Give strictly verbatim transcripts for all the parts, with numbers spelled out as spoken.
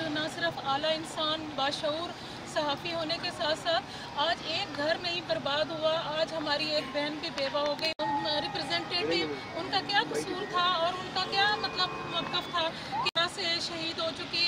न सिर्फ आला इंसान बाशऊर सहाफ़ी होने के साथ साथ आज एक घर नहीं बर्बाद हुआ, आज हमारी एक बहन भी बेवा हो गई। रिप्रेजेंटेटिव उनका क्या कसूर था और उनका क्या मतलब मौक़िफ़ था कि यहाँ से शहीद हो चुकी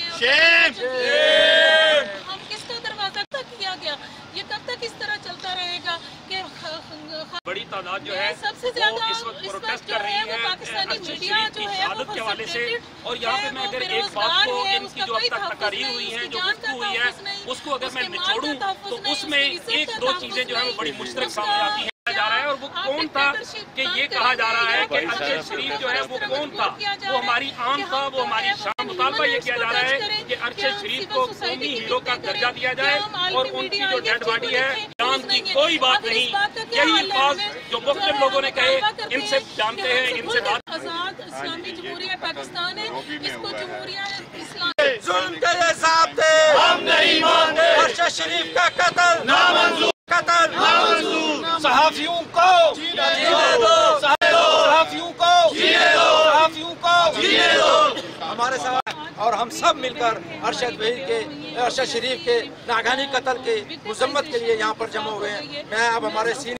है। हम किसका दरवाज़ा तक किया गया, ये कब तक इस तरह चलता रहेगा कि बड़ी तादाद जो है सबसे ज्यादा इस वक्त प्रोटेस्ट कर रही है पाकिस्तानी मीडिया जो है वो के हवाले से। और यहाँ पे मैं अगर एक बात को इनकी जो अब तक तकरीर हुई है, जो गुफ्तगू हुई है, उसको अगर मैं निचोड़ूं तो उसमें एक दो चीजें जो है वो बड़ी मुश्तरक सामने आती हैं जा रहा है। और वो कौन था कि ये कहा जा रहा है कि अरशद शरीफ जो है वो कौन था, वो हमारी आन था, वो हमारी शान। मुतालबा ये किया जा रहा है कि अरशद शरीफ को कौमी हीरो का दर्जा दिया जाए और उनकी जो डेड बॉडी है, जान की कोई बात नहीं। यही अल्फाज जो मुख्तलिफ लोगों ने कहे, इनसे जानते हैं, इनसे बात। आजाद इस्लामी जमहूरिया पाकिस्तान है, इसको जमहूरिया इस्लाम जुल्म के ये ज़ाब्ते हम नहीं मानते। अरशद शरीफ का कत्ल नामंजूर, कत्ल नामंजूर। सहाफियों को जीने दो, सहाफियों को जीने दो, सहाफियों को जीने दो। हमारे साथ और हम सब मिलकर अरशद भाई के, अरशद शरीफ के नागानी कत्ल के मुजम्मत के लिए यहाँ पर जमा हुए हैं। मैं अब हमारे सीनियर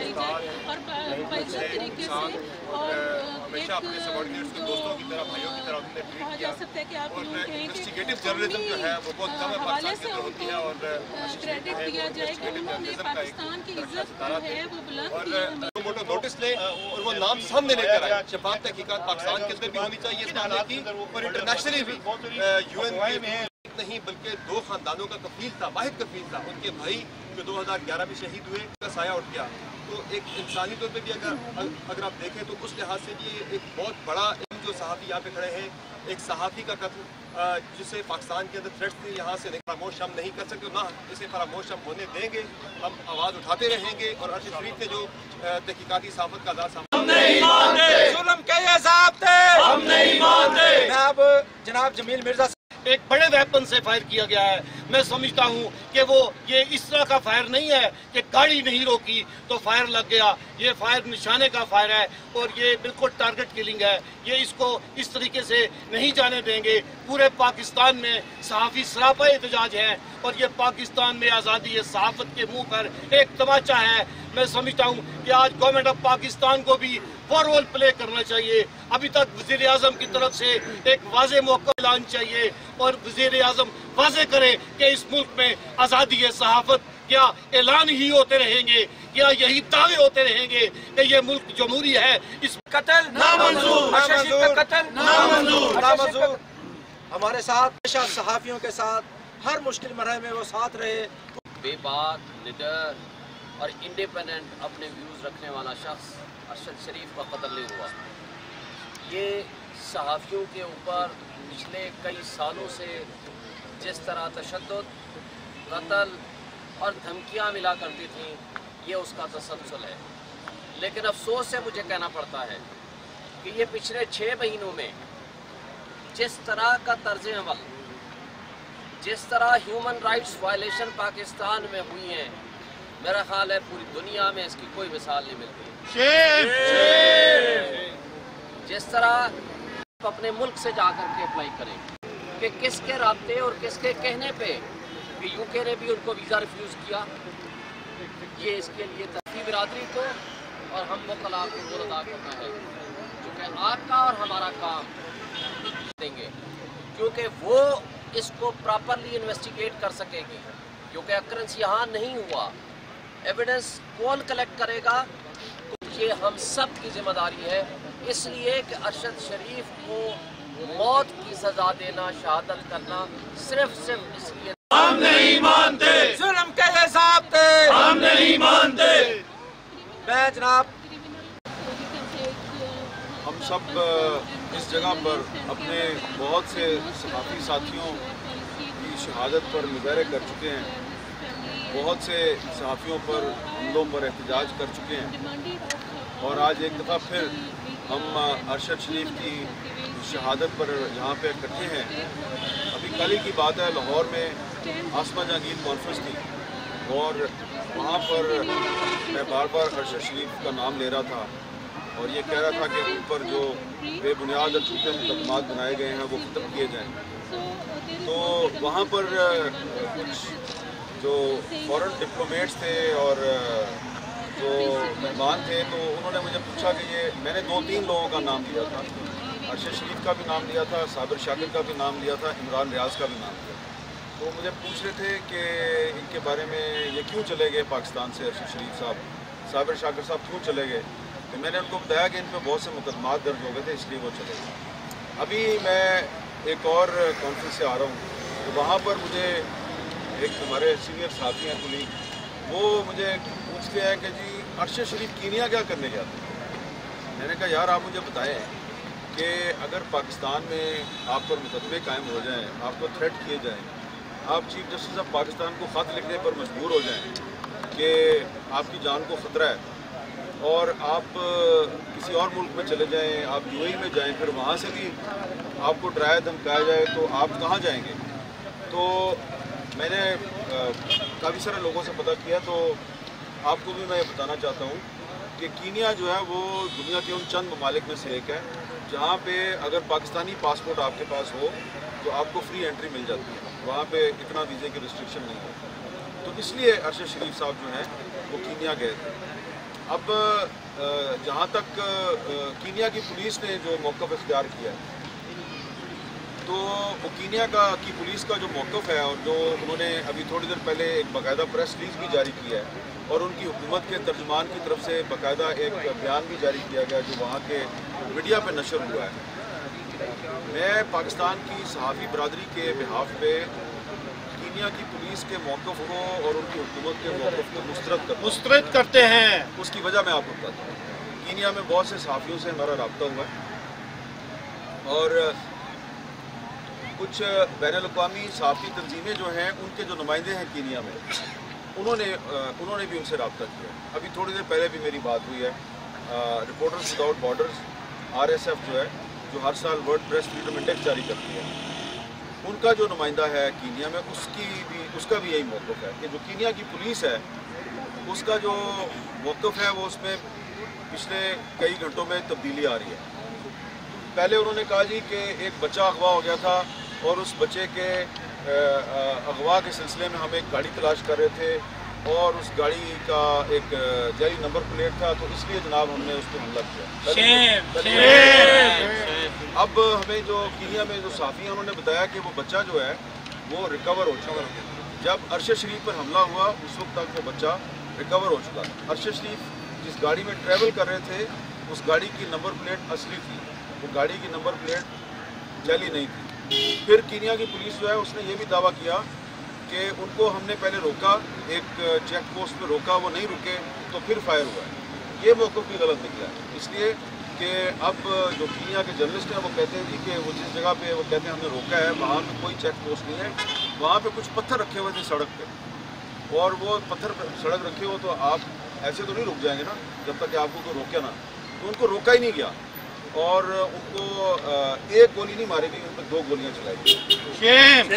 हमेशा अपने सबॉर्डिनेट्स को दोस्तों की तरह, भाइयों की तरह उन्होंने ट्रीट किया। और इन्वेस्टिगेटिव जर्नलिज्म जो है वो बहुत कम है पाकिस्तान के अंदर होती है। और क्रेडिट दिया जाए कि उन्होंने पाकिस्तान की इज्जत जो है वो बुलंद की है। मोटो नोटिस ले और वो नाम सामने लेकर आए। शफाफ तहकीकात पाकिस्तान के अंदर भी होनी चाहिए इस मामले की और इंटरनेशनली भी। यूएन में नहीं बल्कि दो खानदानों का कफील था, वाहिद कफील था। उनके भाई जो दो हजार ग्यारह में शहीद हुए, का साया उठ गया। तो एक इंसानी तौर पे भी अगर अगर आप देखें तो उस लिहाज से भी एक बहुत बड़ा जो सहाफ़ी यहाँ पे खड़े हैं, एक सहाफ़ी का कत्ल जिसे पाकिस्तान के अंदर थ्रेट्स थे, यहाँ से फरामोश हम नहीं कर सकते, ना इसे फरामोश हम होने देंगे। हम आवाज़ उठाते रहेंगे और अरशद शरीफ के जो तहकीकाती सहाफ़त का आज़ाद हम नहीं मानते, जुल्म के ये ज़ाब्ते हम नहीं मानते। मैं अब जनाब जमील मिर्जा एक बड़े वेपन से फायर किया गया है। मैं समझता हूँ कि वो ये इस तरह का फायर नहीं है कि गाड़ी नहीं रोकी तो फायर लग गया। ये फायर निशाने का फायर है और ये बिल्कुल टारगेट किलिंग है। ये इसको इस तरीके से नहीं जाने देंगे। पूरे पाकिस्तान में सहाफ़ी सरापा एहतजाज है और ये पाकिस्तान में आज़ादी सहाफ़त के मुंह पर एक तमाचा है। मैं समझता हूँ कि आज गवर्नमेंट ऑफ पाकिस्तान को भी वो रोल प्ले करना चाहिए। अभी तक वज़ीर आज़म की तरफ से एक वाज़े मौका ऐलान चाहिए और वज़ीर आज़म वाज़े करे कि इस मुल्क में आज़ादी सहाफ़त क्या ऐलान ही होते रहेंगे, क्या यही दावे होते रहेंगे कि ये मुल्क जमहूरी है। इस कत्ल नामंजूर, नामंजूर, कत्ल नामंजूर, नामंजूर। हमारे साथ हमेशा सहाफ़ियों के साथ हर मुश्किल मरहले में वो साथ रहे। बेबाक, निडर और इंडिपेंडेंट अपने व्यूज़ रखने वाला शख्स अरशद शरीफ का कत्ल नहीं हुआ। ये सहाफ़ियों के ऊपर पिछले कई सालों से जिस तरह तशद्दुद, कत्ल और धमकियाँ मिला करती थीं, ये उसका तसलसल है। लेकिन अफसोस से मुझे कहना पड़ता है कि ये पिछले छः महीनों में जिस तरह का तर्ज अमल, जिस तरह ह्यूमन राइट्स वायलेशन पाकिस्तान में हुई हैं, मेरा ख्याल है पूरी दुनिया में इसकी कोई मिसाल नहीं मिलती। जिस तरह अपने मुल्क से जाकर के अप्लाई करें कि किसके राब्ते और किसके कहने पे कि यूके ने भी उनको वीज़ा रिफ्यूज़ किया, ये इसके लिए तफरी बिरादरी को और हम वकला को रोल अदा करना है, क्योंकि आपका और हमारा काम देंगे, क्योंकि वो इसको प्रॉपरली इन्वेस्टिगेट कर सकेगी। क्योंकि अक्रंस यहाँ नहीं हुआ, एविडेंस कौन कलेक्ट करेगा, ये हम सब की जिम्मेदारी है। इसलिए कि अरशद शरीफ को मौत की सजा देना, शहादत करना सिर्फ सिर्फ इसलिए हम नहीं मानते, जुल्म के ये ज़ाब्ते हम नहीं मानते। मैं जनाब हम सब इस जगह पर अपने बहुत से सहाफ़ी साथियों की शहादत पर मुज़ाहरे कर चुके हैं, बहुत से सहाफ़ियों पर हमलों पर एहतजाज कर चुके हैं और आज एक दफ़ा फिर हम अरशद शरीफ की शहादत पर यहाँ पे इकट्ठे हैं। अभी कल ही की बात है, लाहौर में आसमा जहांगीर कॉन्फ्रेंस थी और वहाँ पर मैं बार बार अरशद शरीफ का नाम ले रहा था और ये कह रहा था कि उन पर जो बेबुनियाद झूठे मुकदमात बनाए गए हैं वो ख़त्म किए जाएँ। تو وہاں پر کچھ جو فورن ڈپلومیٹس تھے اور جو مہمان تھے تو انہوں نے مجھے پوچھا کہ یہ میں نے دو تین لوگوں کا نام لیا تھا، ارشد شریف کا بھی نام لیا تھا، صابر شاکر کا بھی نام لیا تھا، عمران ریاض کا بھی نام لیا، تو مجھے پوچھ رہے تھے کہ ان کے بارے میں یہ کیوں چلے گئے پاکستان سے، ارشد شریف صاحب، صابر شاکر صاحب کیوں چلے گئے؟ تو میں نے ان کو بتایا کہ ان پہ بہت سے مقدمات درج ہو گئے تھے، اس لیے وہ چلے گئے۔ ابھی میں ایک اور کانفرنس سے آ رہا ہوں تو وہاں پر مجھے ایک ہمارے سینئر ساتھی ہیں کلیگ، وہ مجھے پوچھتے ہیں کہ جی ارشد شریف کینیا کیا کرنے گیا تھا؟ میں نے کہا یار آپ مجھے بتائیں کہ اگر پاکستان میں آپ پر مقدمے قائم ہو جائیں، آپ کو تھریٹ کیے جائیں، آپ چیف جسٹس آف پاکستان کو خط لکھنے پر مجبور ہو جائیں کہ آپ کی جان کو خطرہ ہے اور آپ کسی اور ملک میں چلے جائیں، آپ یو اے ای میں جائیں، پھر وہاں سے بھی آپ کو ڈرایا دھمکایا جائے تو آپ کہاں جائیں گے؟ تو میں نے کافی سارے لوگوں سے پتہ کیا، تو آپ کو بھی میں یہ بتانا چاہتا ہوں کہ کینیا جو ہے وہ دنیا کے ان چند ممالک میں سے ایک ہے جہاں پہ اگر پاکستانی پاسپورٹ آپ کے پاس ہو تو آپ کو فری انٹری مل جاتی ہے، وہاں پہ اتنا ویزے کی ریسٹرکشن نہیں ہے، تو اس لیے ارشد شریف صاحب جو ہیں وہ کینیا گئے تھے۔ اب جہاں تک کینیا کی پولیس نے جو موقف اختیار کیا ہے تو وہ کینیا کا کی پولیس کا جو موقف ہے اور جو انہوں نے ابھی تھوڑی دیر پہلے ایک باقاعدہ پریس ریلیز بھی جاری کیا ہے اور ان کی حکومت کے ترجمان کی طرف سے باقاعدہ ایک بیان بھی جاری کیا گیا جو وہاں کے میڈیا پہ نشر ہوا ہے۔ میں پاکستان کی صحافی برادری کے بحاف پہ کینیا کی پولیس کے موقف کو اور ان کی حکومت کے موقف کو مسترد کرتا مسترد کرتے ہیں۔ اس کی وجہ میں آپ کو بتاتا ہوں۔ کینیا میں بہت سے صحافیوں سے ہمارا رابطہ ہوا ہے اور کچھ بین الاقوامی صحافی تنظیمیں جو ہیں ان کے جو نمائندے ہیں کینیا میں انہوں نے انہوں نے بھی ان سے رابطہ کیا۔ ابھی تھوڑی دیر پہلے بھی میری بات ہوئی ہے، reporters without borders R S F جو ہے جو ہر سال ورلڈ پریس فریڈم انڈیکس جاری کرتی ہے، ان کا جو نمائندہ ہے کینیا میں اس کی بھی اس کا بھی یہی موقف ہے کہ جو کینیا کی پولیس ہے اس کا جو موقف ہے وہ اس میں پچھلے کئی گھنٹوں میں تبدیلی آ رہی ہے۔ پہلے انہوں نے کہا جی کہ ایک بچہ اغوا ہو گیا تھا اور اس بچے کے اغوا کے سلسلے میں ہم ایک گاڑی تلاش کر رہے تھے اور اس گاڑی کا ایک جعلی نمبر پلیٹ تھا تو اس لیے جناب ہم نے اس پہ حملہ کیا۔ اب ہمیں جو کینیا میں جو صحافی ہیں انہوں نے بتایا کہ وہ بچہ جو ہے وہ ریکور ہو چکا ہے۔ جب ارشد شریف پر حملہ ہوا اس وقت تک وہ بچہ ریکور ہو چکا تھا۔ ارشد شریف جس گاڑی میں ٹریول کر رہے تھے اس گاڑی کی نمبر پلیٹ اصلی تھی، وہ گاڑی کی نمبر پلیٹ جعلی نہیں تھی۔ پھر کینیا کی پولیس جو ہے اس نے یہ بھی دعویٰ کیا کہ ان کو ہم نے پہلے روکا، ایک چیک پوسٹ پہ روکا، وہ نہیں رکے تو پھر فائر ہوا ہے۔ یہ موقف بھی غلط نکلا ہے، اس لیے کہ اب جو کینیا کے جرنلسٹ ہیں وہ کہتے ہیں جی کہ وہ جس جگہ پہ وہ کہتے ہیں ہم نے روکا ہے وہاں پہ کوئی چیک پوسٹ نہیں ہے، وہاں پہ کچھ پتھر رکھے ہوئے تھے سڑک پہ اور وہ پتھر سڑک رکھے ہو تو آپ ایسے تو نہیں رک جائیں گے نا جب تک کہ آپ کو کوئی روکے نا، تو ان کو روکا ہی نہیں گیا اور ان کو ایک گولی نہیں ماری گئی، ان پہ دو گولیاں چلائی گئی۔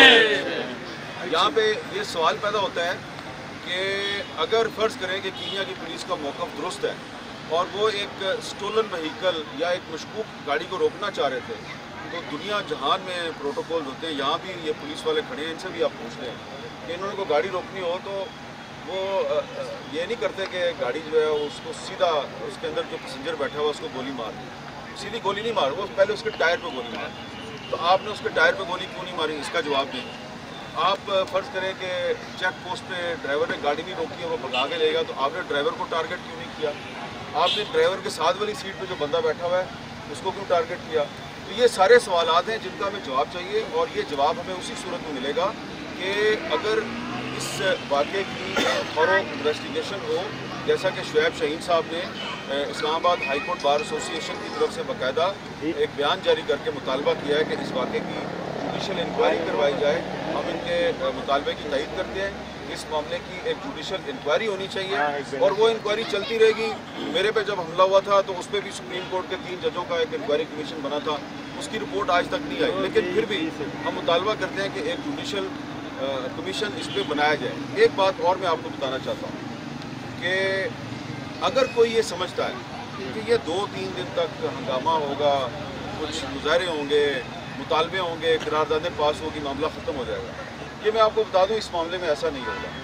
یہاں پہ یہ سوال پیدا ہوتا ہے کہ اگر فرض کریں کہ کینیا کی پولیس کا موقف درست ہے اور وہ ایک سٹولن وہیکل یا ایک مشکوک گاڑی کو روکنا چاہ رہے تھے تو دنیا جہان میں پروٹوکول ہوتے ہیں، یہاں بھی یہ پولیس والے کھڑے ہیں ان سے بھی آپ پوچھ لیں کہ انہوں نے کو گاڑی روکنی ہو تو وہ یہ نہیں کرتے کہ گاڑی جو ہے اس کو سیدھا اس کے اندر جو پیسنجر بیٹھا ہوا اس کو گولی مار دی، سیدھی گولی نہیں مار، وہ پہلے اس کے ٹائر پہ گولی مار، تو آپ نے اس کے ٹائر پہ گولی کیوں نہیں ماری اس کا جواب دیں۔ آپ فرض کریں کہ چیک پوسٹ پہ ڈرائیور نے گاڑی نہیں روکی ہے وہ بھگا کے لے گا تو آپ نے ڈرائیور کو ٹارگٹ کیوں نہیں کیا؟ آپ نے ڈرائیور کے ساتھ والی سیٹ پہ جو بندہ بیٹھا ہوا ہے اس کو کیوں ٹارگٹ کیا؟ تو یہ سارے سوالات ہیں جن کا ہمیں جواب چاہیے اور یہ جواب ہمیں اسی صورت میں ملے گا کہ اگر اس واقعے کی تھورو انویسٹیگیشن ہو، جیسا کہ شعیب شاہین صاحب نے اسلام آباد ہائی کورٹ بار ایسوسی ایشن کی طرف سے باقاعدہ ایک بیان جاری کر کے مطالبہ کیا ہے کہ اس واقعے کی جوڈیشل انکوائری کروائی جائے۔ ہم ان کے مطالبے کی تائید کرتے ہیں کہ اس معاملے کی ایک جوڈیشل انکوائری ہونی چاہیے اور وہ انکوائری چلتی رہے گی۔ میرے پہ جب حملہ ہوا تھا تو اس پہ بھی سپریم کورٹ کے تین ججوں کا ایک انکوائری کمیشن بنا تھا، اس کی رپورٹ آج تک نہیں آئی، لیکن پھر بھی ہم مطالبہ کرتے ہیں کہ ایک جوڈیشل کمیشن اس پہ بنایا جائے۔ ایک بات اور میں آپ کو بتانا چاہتا ہوں کہ اگر کوئی یہ سمجھتا ہے کہ یہ دو تین دن تک ہنگامہ ہوگا، کچھ مظاہرے ہوں گے मुतालबे होंगे, करारदादें पास होगी, मामला ख़त्म हो जाएगा। ये मैं आपको बता दूं, इस मामले में ऐसा नहीं होगा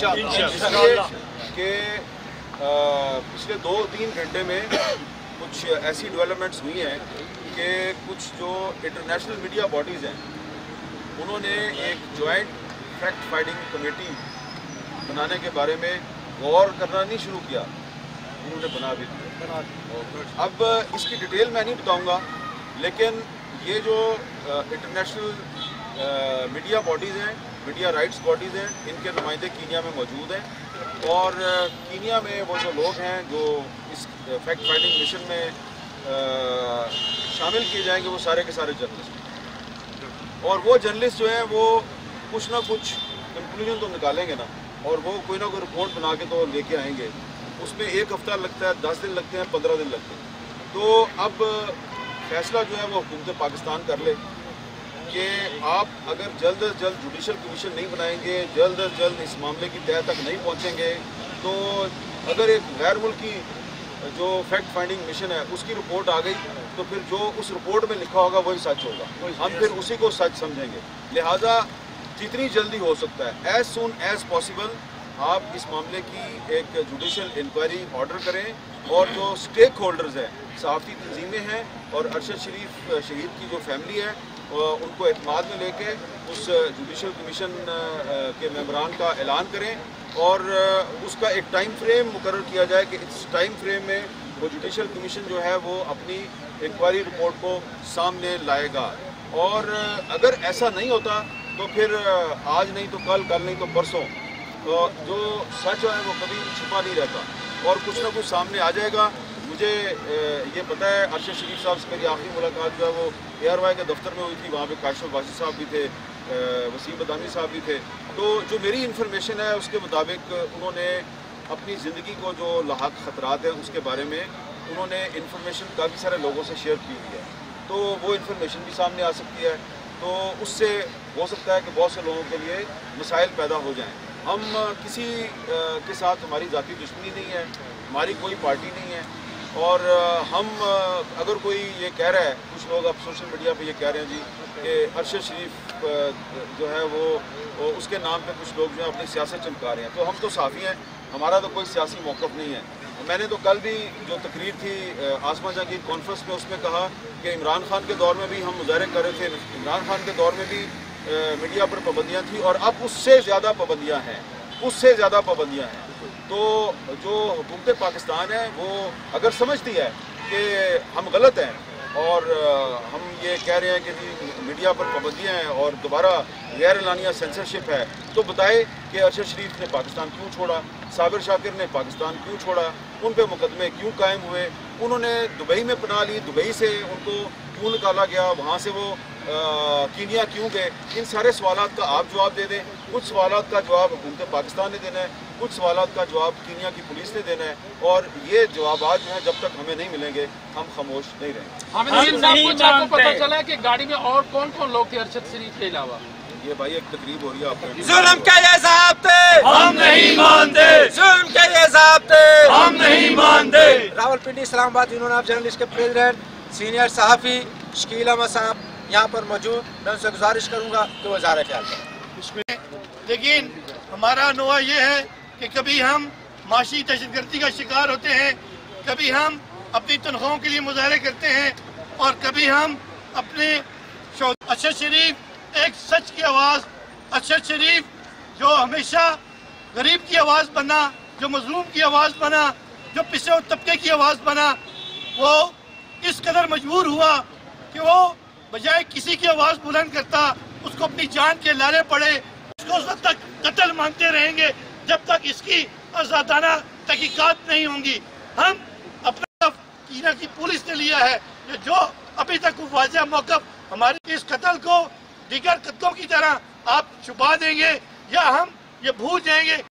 कि पिछले दो तीन घंटे में कुछ ऐसी डेवलपमेंट्स हुई हैं कि कुछ जो इंटरनेशनल मीडिया बॉडीज़ हैं उन्होंने एक जॉइंट फैक्ट फाइंडिंग कमेटी बनाने के बारे में गौर करना नहीं शुरू किया, उन्होंने बना भी दिया। अब इसकी डिटेल मैं नहीं बताऊंगा, लेकिन ये जो इंटरनेशनल मीडिया बॉडीज़ हैं, मीडिया राइट्स बॉडीज़ हैं, इनके नुमाइंदे कीनिया में मौजूद हैं और कीनिया में वो जो लोग हैं जो इस फैक्ट फाइंडिंग मिशन में शामिल किए जाएंगे वो सारे के सारे जर्नलिस्ट, और वो जर्नलिस्ट जो हैं वो कुछ ना कुछ कंक्लूजन तो निकालेंगे ना, और वो कोई ना कोई रिपोर्ट बना के तो लेके आएंगे। उसमें एक हफ्ता लगता है, दस दिन लगते हैं, पंद्रह दिन लगते हैं। तो अब फैसला जो है वो हुकूमत पाकिस्तान कर ले कि आप अगर जल्द अज जल्द जुडिशल कमीशन नहीं बनाएंगे, जल्द अज जल्द इस मामले की तह तक नहीं पहुंचेंगे, तो अगर एक गैर मुल्की जो फैक्ट फाइंडिंग मिशन है उसकी रिपोर्ट आ गई तो फिर जो उस रिपोर्ट में लिखा होगा वही सच होगा, हम फिर उसी को सच समझेंगे। लिहाजा जितनी जल्दी हो सकता है, एज सुन एज पॉसिबल, आप इस मामले की एक जुडिशल इंक्वायरी ऑर्डर करें और जो स्टेक होल्डर्स हैं, सहाफ़ी तंजीमें हैं और अरशद शरीफ शहीद की जो फैमिली है उनको एतमाद में लेके उस जुडिशल कमीशन के मेंबरान का ऐलान करें और उसका एक टाइम फ्रेम मुकर्रर किया जाए कि इस टाइम फ्रेम में वो जुडिशल कमीशन जो है वो अपनी इंक्वायरी रिपोर्ट को सामने लाएगा। और अगर ऐसा नहीं होता तो फिर आज नहीं तो कल, कल नहीं तो परसों, तो जो सच है वो कभी छिपा नहीं रहता और कुछ ना कुछ सामने आ जाएगा। मुझे ये पता है अरशद शरीफ साहब से मेरी आखिरी मुलाकात जो है वो ए आर वाई के दफ्तर में हुई थी, वहाँ पे काशिफ वासी साहब भी थे, वसीम बदामी साहब भी थे। तो जो मेरी इन्फॉर्मेशन है उसके मुताबिक उन्होंने अपनी ज़िंदगी को जो लाहक ख़तरात हैं उसके बारे में उन्होंने इन्फॉर्मेशन काफ़ी सारे लोगों से शेयर की हुई है, तो वो इन्फॉर्मेशन भी सामने आ सकती है। तो उससे हो सकता है कि बहुत से लोगों के लिए मसाइल पैदा हो जाएं। हम किसी के साथ हमारी ज़ाती दुश्मनी नहीं है, हमारी कोई पार्टी नहीं है, और हम अगर कोई ये कह रहा है, कुछ लोग अब सोशल मीडिया पे ये कह रहे हैं जी कि अरशद शरीफ जो है वो उसके नाम पे कुछ लोग जो है अपनी सियासत चमका रहे हैं, तो हम तो साफ़ी हैं, हमारा तो कोई सियासी मौक़िफ़ नहीं है। मैंने तो कल भी जो तकरीर थी आसमा जहां की कॉन्फ्रेंस में उसमें कहा कि इमरान खान के दौर में भी हम मुजाहरे कर रहे थे, इमरान खान के दौर में भी मीडिया पर पाबंदियाँ थी और अब उससे ज़्यादा पाबंदियाँ हैं, उससे ज़्यादा पाबंदियाँ हैं। तो जो हुकूमत पाकिस्तान है वो अगर समझती है कि हम गलत हैं और हम ये कह रहे हैं कि जी मीडिया पर पाबंदियाँ हैं और दोबारा गैर एलानिया सेंसरशिप है, तो बताए कि अरशद शरीफ ने पाकिस्तान क्यों छोड़ा, साबिर शाकिर ने पाकिस्तान क्यों छोड़ा, उन पे मुकदमे क्यों कायम हुए, उन्होंने दुबई में पनाह ली, दुबई से उनको क्यों निकाला गया, वहाँ से वो कीनिया क्यों गए। इन सारे सवालात का आप जवाब दे दें। कुछ सवालात का जवाब हुकूमत पाकिस्तान ने देना है, कुछ सवालात का जवाब कीनिया की पुलिस ने देना है, और ये जवाब जो है जब तक हमें नहीं मिलेंगे हम खामोश नहीं रहेंगे। हमें पता चला कि गाड़ी में और कौन कौन लोग थे अरशद शरीफ के अलावा? ये भाई एक तकरीब हो रही है आपको। जुल्म के ये ज़ाब्ते हम नहीं मानते, जुल्म के ये ज़ाब्ते हम नहीं मानते। Rawalpindi Islamabad union of journalist के प्रेसिडेंट सीनियर सहाफ़ी शकील अहमद साहब यहाँ पर मौजूद, मैं उनसे गुजारिश करूँगा कि वो इज़हार ख्याल करें। लेकिन हमारा नुआ ये है कि कभी हम माशी दहशतगर्दी का शिकार होते हैं, कभी हम अपनी तनख्वाहों के लिए मुजाहरे करते हैं और कभी हम अपने अरशद शरीफ एक सच की आवाज़, अरशद शरीफ जो हमेशा गरीब की आवाज़ बना, जो मजलूम की आवाज़ बना, जो पिछड़े हुए तबके की आवाज़ बना, वो इस कदर मजबूर हुआ कि वो बजाय किसी की आवाज़ बुलंद करता उसको अपनी जान के लारे पड़े। उसको उस वक्त तक कत्ल मांगते रहेंगे जब तक इसकी आज़ादाना तहकीकात नहीं होंगी। हम अपना कीनिया की पुलिस ने लिया है जो अभी तक वाज़ेह मौक़िफ़ हमारे इस कत्ल को दीगर कत्लों की तरह आप छुपा देंगे या हम ये भूल जाएंगे